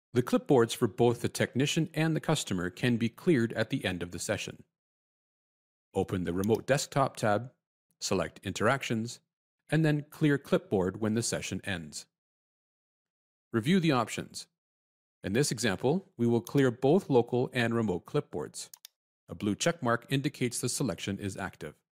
The clipboards for both the technician and the customer can be cleared at the end of the session. Open the Remote Desktop tab, select Interactions, and then Clear Clipboard when the session ends. Review the options. In this example, we will clear both local and remote clipboards. A blue check mark indicates the selection is active.